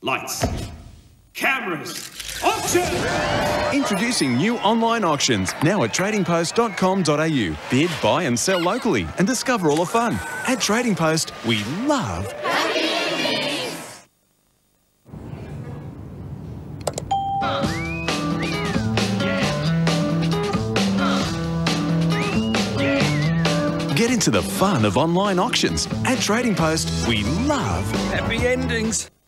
Lights. Cameras. Auction! Introducing new online auctions, now at tradingpost.com.au. Bid, buy and sell locally and discover all the fun. At Trading Post, we love happy endings. Get into the fun of online auctions. At Trading Post, we love happy endings.